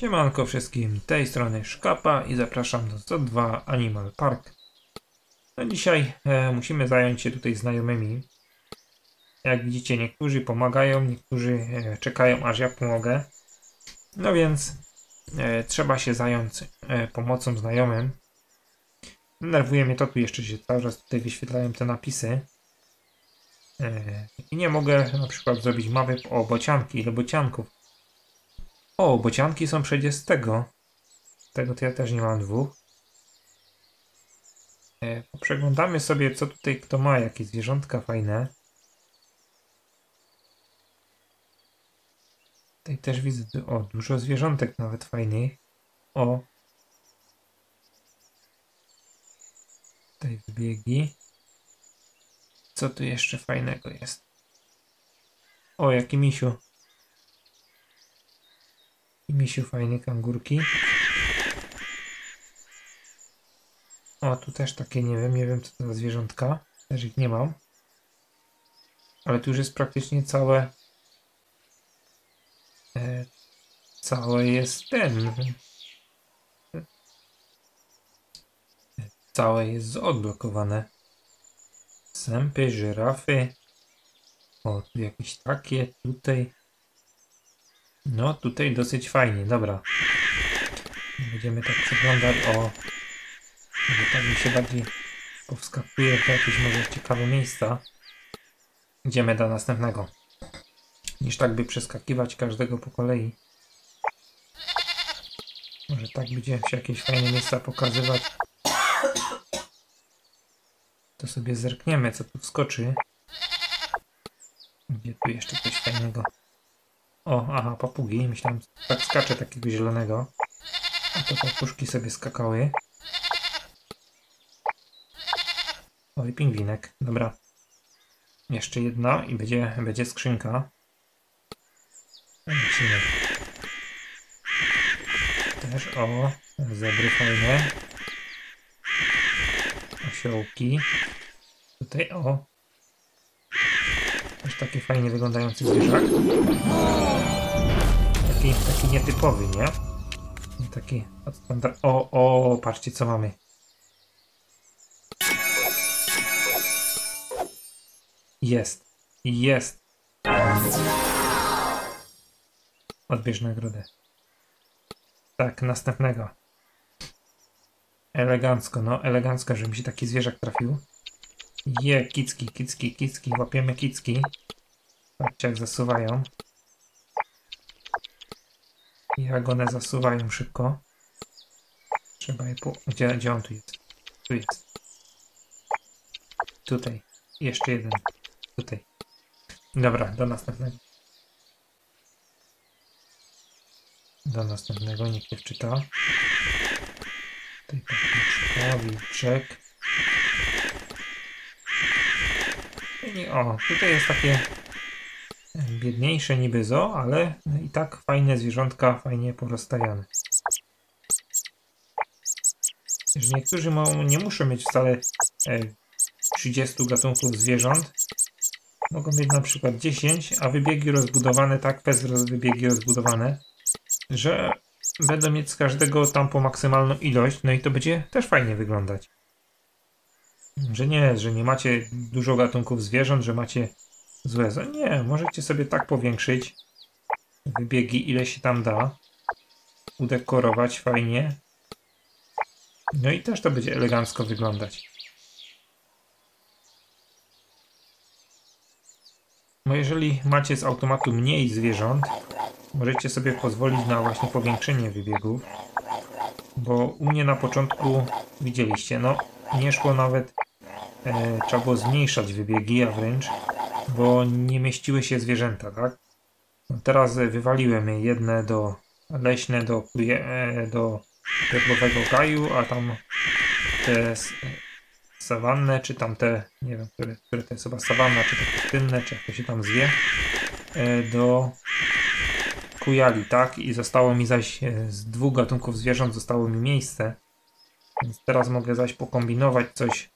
Siemanko wszystkim, tej strony Szkapa i zapraszam do Z2 Animal Park. No dzisiaj musimy zająć się tutaj znajomymi. Jak widzicie, niektórzy pomagają, niektórzy czekają aż ja pomogę. No więc trzeba się zająć pomocą znajomym. Denerwuje mnie to, tu jeszcze się cały czas tutaj wyświetlają te napisy. I nie mogę na przykład zrobić mapy o bocianki, ile bocianków. O, bocianki są przecież z tego. Tego to ja też nie mam dwóch. Przeglądamy sobie, co tutaj kto ma, jakie zwierzątka fajne. Tutaj też widzę, o, dużo zwierzątek nawet fajnych. O. Tutaj wybiegi. Co tu jeszcze fajnego jest? O, jaki misiu. I misiu fajny, kangurki. O, tu też takie, nie wiem co to za zwierzątka. Też ich nie mam. Ale tu już jest praktycznie całe... całe jest ten... Całe jest odblokowane. Sępy, żyrafy. O, tu jakieś takie, tutaj. No, tutaj dosyć fajnie, dobra. Będziemy tak przeglądać, o... Może tak mi się bardziej powskakuje w jakieś może ciekawe miejsca. Idziemy do następnego. Niż tak by przeskakiwać każdego po kolei. Może tak będzie się jakieś fajne miejsca pokazywać. To sobie zerkniemy, co tu wskoczy. Gdzie tu jeszcze coś fajnego? O, aha, papugi. Myślałem, że tak skacze takiego zielonego. A to papuszki sobie skakały. Oj, pingwinek. Dobra. Jeszcze jedna i będzie skrzynka. Lecimy. Też, o, zebry fajne. Osiołki. Tutaj, o. Też taki fajnie wyglądający zwierzak. Taki nietypowy, nie? Nie taki od standard... O, patrzcie co mamy. Jest. Odbierz nagrodę. Tak, następnego. Elegancko, no elegancko, żeby mi się taki zwierzak trafił. Kicki, łapiemy kicki. Patrzcie jak zasuwają. Jak one zasuwają szybko. Trzeba je Gdzie on tu jest? Tu jest. Tutaj. Jeszcze jeden. Tutaj. Dobra, do następnego. Niech nie wczyta. Tutaj papuszka, wilczek. O, tutaj jest takie biedniejsze niby zoo, ale i tak fajne zwierzątka, fajnie porozstawiane. Niektórzy nie muszą mieć wcale 30 gatunków zwierząt. Mogą mieć na przykład 10, a wybiegi rozbudowane, tak, wybiegi rozbudowane, że będą mieć z każdego tam po maksymalną ilość, no i to będzie też fajnie wyglądać. Że nie macie dużo gatunków zwierząt, że macie złe. Nie, możecie sobie tak powiększyć wybiegi, ile się tam da. Udekorować fajnie. No i też to będzie elegancko wyglądać. No jeżeli macie z automatu mniej zwierząt, możecie sobie pozwolić na właśnie powiększenie wybiegów. Bo u mnie na początku widzieliście, no nie szło nawet, trzeba było zmniejszać wybiegi, a wręcz, bo nie mieściły się zwierzęta, tak? No teraz wywaliłem jedne leśne do piotrowego gaju, a tam te sawanne, czy tam te, nie wiem, które to jest chyba sawanna, czy te pustynne, czy jak to się tam zwie, do kujali, tak? I zostało mi zaś z 2 gatunków zwierząt zostało mi miejsce. Więc teraz mogę zaś pokombinować coś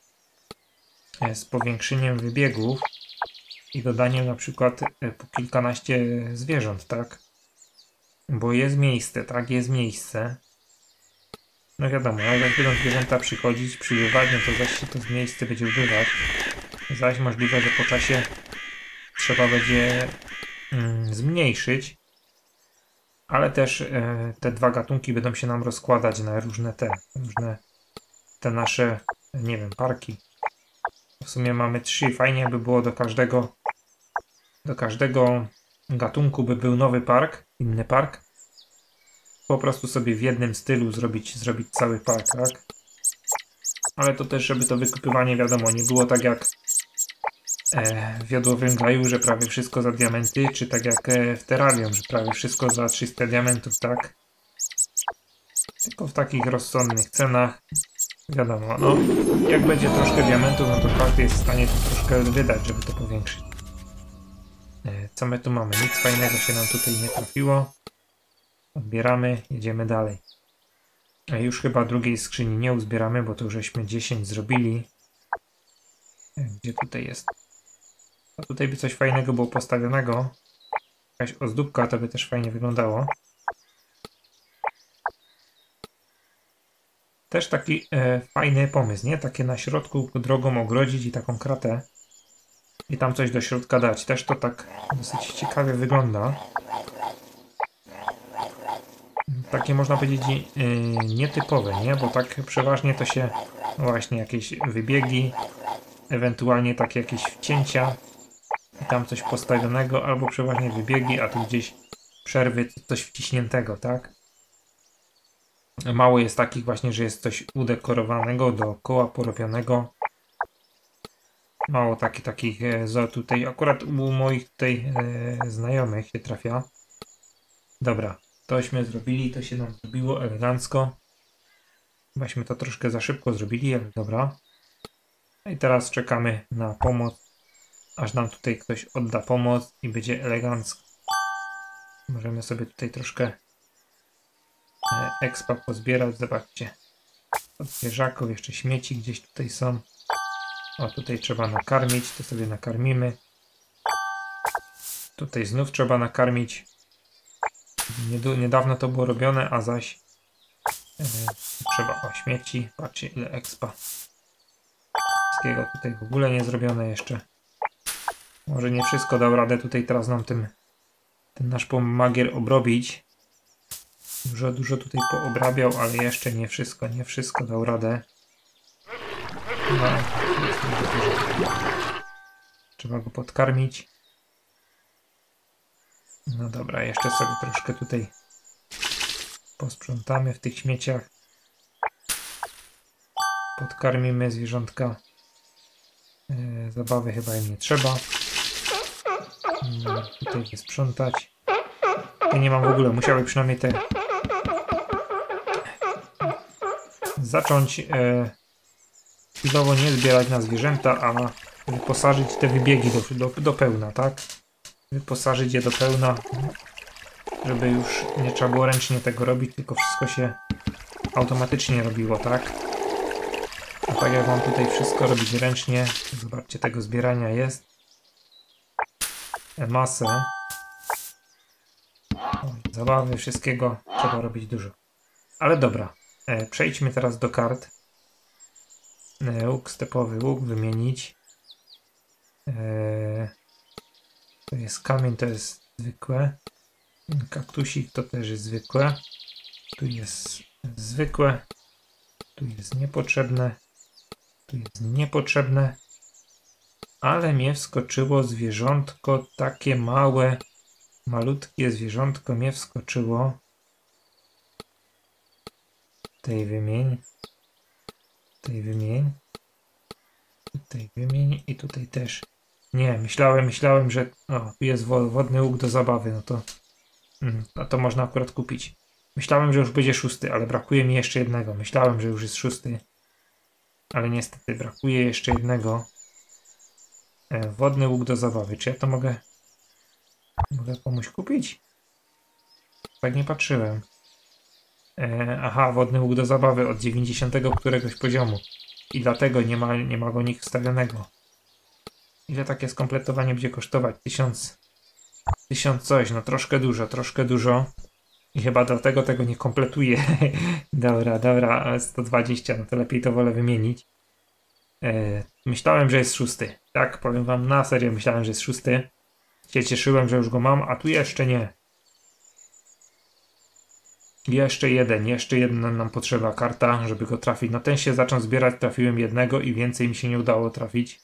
z powiększeniem wybiegów i dodaniem na przykład po kilkanaście zwierząt, tak? Bo jest miejsce, tak? Jest miejsce. No wiadomo, jak będą zwierzęta przychodzić, przybywać, no to zaś się to miejsce będzie ubywać. Zaś możliwe, że po czasie trzeba będzie zmniejszyć. Ale też te dwa gatunki będą się nam rozkładać na różne te nasze, nie wiem, parki. W sumie mamy 3. Fajnie by było do każdego gatunku by był nowy park, inny park. Po prostu sobie w jednym stylu zrobić cały park, tak? Ale to też, żeby to wykupywanie, wiadomo, nie było tak jak w Jodłowym Gaju, że prawie wszystko za diamenty, czy tak jak w Terrarium, że prawie wszystko za 300 diamentów, tak? Tylko w takich rozsądnych cenach. Wiadomo, no jak będzie troszkę diamentów, no to każdy jest w stanie to troszkę wydać, żeby to powiększyć. Co my tu mamy? Nic fajnego się nam tutaj nie trafiło. Odbieramy, jedziemy dalej. Już chyba drugiej skrzyni nie uzbieramy, bo to już żeśmy 10 zrobili. Gdzie tutaj jest? A tutaj by coś fajnego było postawionego. Jakaś ozdóbka, to by też fajnie wyglądało. Też taki fajny pomysł, nie? Takie na środku drogą ogrodzić i taką kratę. I tam coś do środka dać. Też to tak dosyć ciekawie wygląda. Takie można powiedzieć nietypowe, nie? Bo tak przeważnie to się właśnie jakieś wybiegi, ewentualnie takie jakieś wcięcia i tam coś postawionego, albo przeważnie wybiegi, a tu gdzieś przerwy, coś wciśniętego, tak? Mało jest takich właśnie, że jest coś udekorowanego, dookoła porobionego. Mało takich tutaj, akurat u moich tutaj znajomych się trafia. Dobra, tośmy zrobili, to się nam zrobiło elegancko. Chybaśmy to troszkę za szybko zrobili, ale dobra. No i teraz czekamy na pomoc, aż nam tutaj ktoś odda pomoc i będzie elegancko. Możemy sobie tutaj troszkę expa pozbierać, zobaczcie. Od zwierzaków jeszcze śmieci gdzieś tutaj są. O, tutaj trzeba nakarmić, to sobie nakarmimy. Tutaj znów trzeba nakarmić. Niedawno to było robione, a zaś trzeba o śmieci. Patrzcie, ile expa. Wszystkiego tutaj w ogóle nie zrobione jeszcze. Może nie wszystko dał radę tutaj teraz nam ten nasz magier obrobić. Dużo tutaj poobrabiał, ale jeszcze nie wszystko dał radę. No, trzeba go podkarmić. No dobra, jeszcze sobie troszkę tutaj posprzątamy w tych śmieciach. Podkarmimy zwierzątka. Zabawy chyba im nie trzeba. Tutaj wysprzątać. Ja nie mam w ogóle, musiały przynajmniej te zacząć chwilowo nie zbierać na zwierzęta, a wyposażyć te wybiegi do pełna, tak? Wyposażyć je do pełna, żeby już nie trzeba było ręcznie tego robić, tylko wszystko się automatycznie robiło, tak? A tak jak mam tutaj wszystko robić ręcznie, zobaczcie, tego zbierania jest masę. Zabawy, wszystkiego trzeba robić dużo. Ale dobra, przejdźmy teraz do kart. Łuk stepowy, łuk wymienić. To jest kamień, to jest zwykłe. Kaktusik to też jest zwykłe. Tu jest zwykłe. Tu jest niepotrzebne. Tu jest niepotrzebne. Ale mnie wskoczyło zwierzątko, takie małe, malutkie zwierzątko mnie wskoczyło. Tej wymień. Tutaj wymień. Tutaj wymień i tutaj też. Nie, myślałem, że o, tu jest wodny łuk do zabawy, no to można akurat kupić. Myślałem, że już będzie 6, ale brakuje mi jeszcze jednego. Myślałem, że już jest 6, ale niestety brakuje jeszcze jednego. Wodny łuk do zabawy. Czy ja to mogę komuś kupić? Tak nie patrzyłem. Aha, wodny łuk do zabawy od 90 któregoś poziomu. I dlatego nie ma go nikt wstawionego. Ile takie skompletowanie będzie kosztować? 1000 coś, no troszkę dużo. I chyba dlatego tego nie kompletuję. Dobra, 120, no to lepiej to wolę wymienić. Myślałem, że jest 6. Tak, powiem wam na serio, myślałem, że jest 6. Się cieszyłem, że już go mam, a tu jeszcze nie. Jeszcze jedna nam potrzeba karta, żeby go trafić. No ten się zaczął zbierać, trafiłem jednego i więcej mi się nie udało trafić.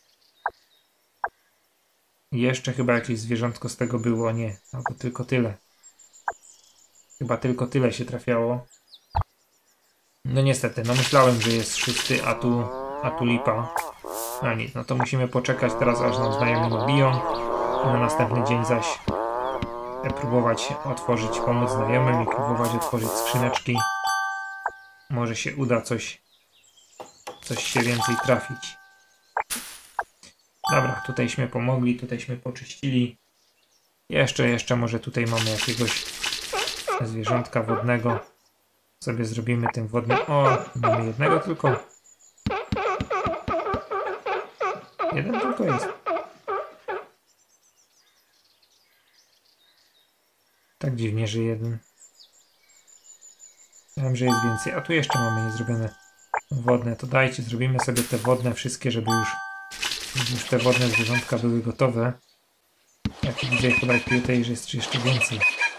Jeszcze chyba jakieś zwierzątko z tego było, nie, albo tylko tyle. Chyba tylko tyle się trafiało. No niestety, no myślałem, że jest 6, a tu lipa. No nic, no to musimy poczekać teraz, aż nam znajomi nabiją. Na następny dzień zaś próbować otworzyć, pomóc znajomym i próbować otworzyć skrzyneczki. Może się uda coś się więcej trafić. Dobra, tutejśmy pomogli, tutejśmy poczyścili. Jeszcze może tutaj mamy jakiegoś zwierzątka wodnego. Sobie zrobimy tym wodnym. O, mamy jednego tylko. Jeden tylko jest. Tak dziwnie, że jeden. Wiem, że jest więcej. A tu jeszcze mamy niezrobione wodne. To dajcie, zrobimy sobie te wodne wszystkie, żeby już te wodne zwierzątka były gotowe. Jak widzę, chyba tutaj, że jest jeszcze więcej.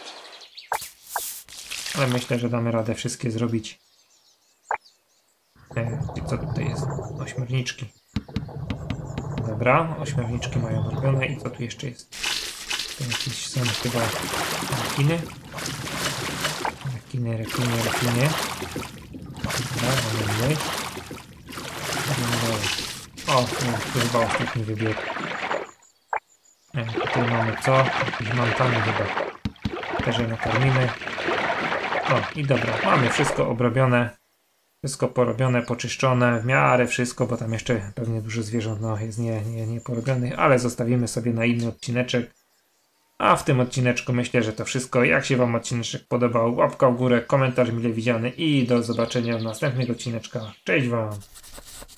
Ale myślę, że damy radę wszystkie zrobić. I co tutaj jest? Ośmiorniczki. Dobra, ośmiorniczki mają robione. I co tu jeszcze jest? To jakieś są chyba rekiny. Rekiny. Dobra, mamy. O, tu chyba ostatni wybieg. Tutaj mamy co? Jakieś mantany chyba. Też je nakarmimy. O, i dobra, mamy wszystko obrobione. Wszystko porobione, poczyszczone, w miarę wszystko, bo tam jeszcze pewnie dużo zwierząt jest nie porobionych, ale zostawimy sobie na inny odcineczek. A w tym odcineczku myślę, że to wszystko. Jak się wam odcineczek podobał, łapka w górę, komentarz mile widziany i do zobaczenia w następnych odcineczkach. Cześć wam!